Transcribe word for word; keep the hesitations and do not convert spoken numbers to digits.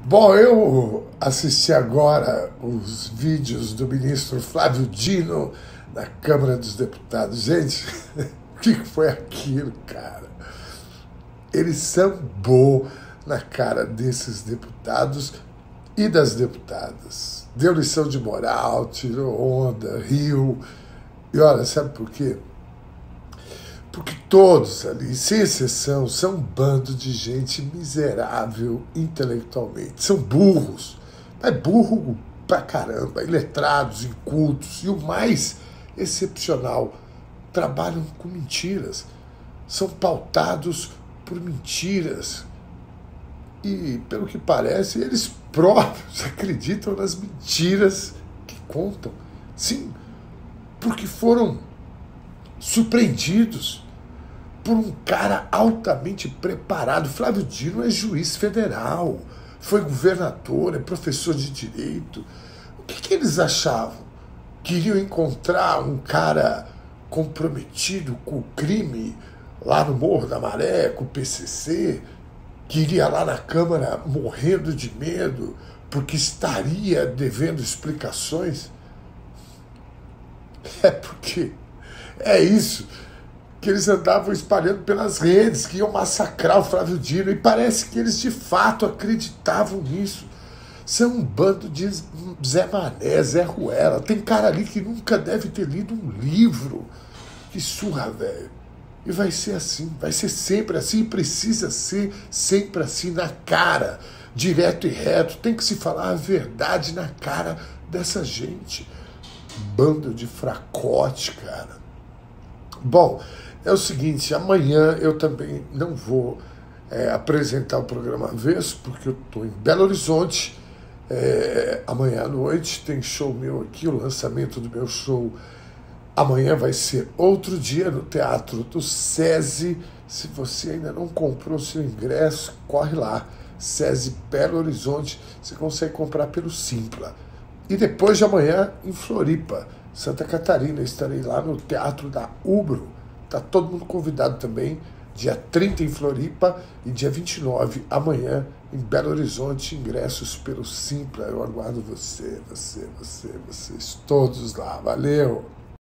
Bom, eu assisti agora os vídeos do ministro Flávio Dino na Câmara dos Deputados. Gente, o que foi aquilo, cara? Eles sambou na cara desses deputados e das deputadas. Deu lição de moral, tirou onda, riu. E olha, sabe por quê? Porque todos ali, sem exceção, são um bando de gente miserável intelectualmente. São burros, mas burro pra caramba, iletrados, incultos. E o mais excepcional, trabalham com mentiras. São pautados por mentiras. E, pelo que parece, eles próprios acreditam nas mentiras que contam. Sim, porque foram surpreendidos por um cara altamente preparado. Flávio Dino é juiz federal, foi governador, é professor de direito. O que, que eles achavam? Queriam encontrar um cara comprometido com o crime lá no Morro da Maré, com o P C C, que iria lá na Câmara morrendo de medo porque estaria devendo explicações? É porque é isso que eles andavam espalhando pelas redes, que iam massacrar o Flávio Dino, e parece que eles de fato acreditavam nisso. São um bando de Zé Mané, Zé Ruela. Tem cara ali que nunca deve ter lido um livro. Que surra, velho. E vai ser assim, vai ser sempre assim, precisa ser sempre assim, na cara, direto e reto. Tem que se falar a verdade na cara dessa gente. Bando de fracote, cara. Bom, é o seguinte, amanhã eu também não vou é, apresentar o programa Avesso, porque eu estou em Belo Horizonte. É, amanhã à noite tem show meu aqui, o lançamento do meu show. Amanhã vai ser outro dia no Teatro do SESI. Se você ainda não comprou o seu ingresso, corre lá. SESI Belo Horizonte, você consegue comprar pelo Simpla. E depois de amanhã, em Floripa, Santa Catarina, estarei lá no Teatro da Ubro. Está todo mundo convidado também. Dia trinta em Floripa e dia vinte e nove, amanhã, em Belo Horizonte, ingressos pelo Simpla. Eu aguardo você, você, você, vocês todos lá. Valeu!